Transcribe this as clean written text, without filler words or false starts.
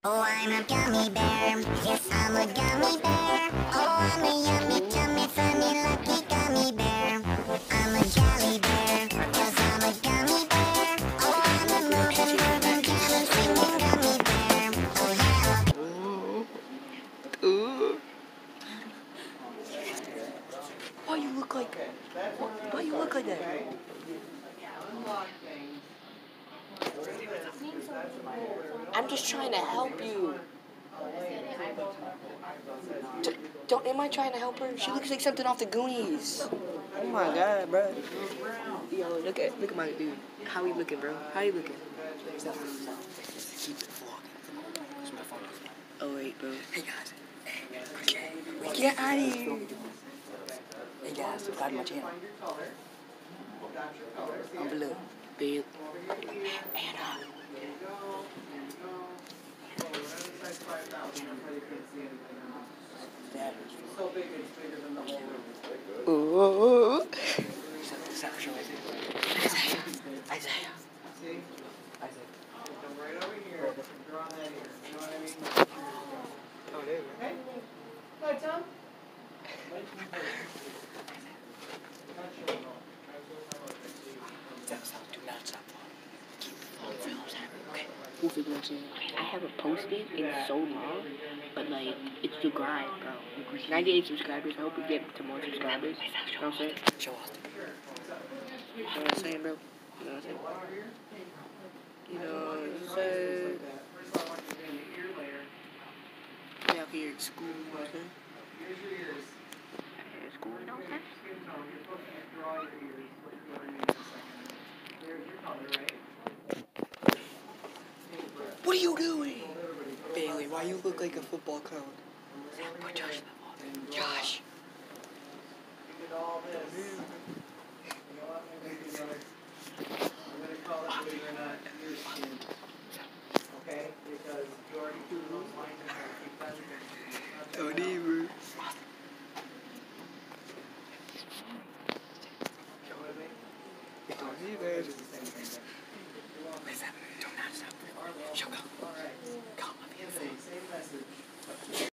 Oh, I'm a gummy bear. Yes, I'm a gummy bear. Oh, I'm a yummy, tummy, funny, lucky gummy bear. I'm a jelly bear, 'cause I'm a gummy bear. Oh, I'm a moving, grooving, jamming, singing gummy bear. Oh, yeah. Ooh. Why you look like that? I'm just trying to help you. Am I trying to help her? She looks like something off the Goonies. Oh my god, bro. Yo, look at my dude. How he looking, bro? How he looking? Keep it vlogging. Oh wait, bro. Hey guys. Okay. Get out of here. Hey guys, subscribe to my channel. I'm blue. Big. Anna. So big it's bigger than the whole. Ooh. Isaiah. See? Isaiah. Come right over here. Draw that here. You know what I mean? Oh, there you go. Okay? Go, Tom. Do not stop. Okay. I haven't posted in so long, but like, it's the grind, bro. 98 subscribers. I hope we get to more subscribers. You know what I'm saying? Show off. You know what I'm saying, bro? You know what I'm saying? You know what I'm saying? We out here at school, you know what I'm saying? At school, you know what I'm saying? What are you doing? Bailey, why you look like a football cone? Put Josh in the ball. Josh. Okay? Because you already threw those lines in there. Don't even. Don't even. Listen, do not stop. Show go. Come up here.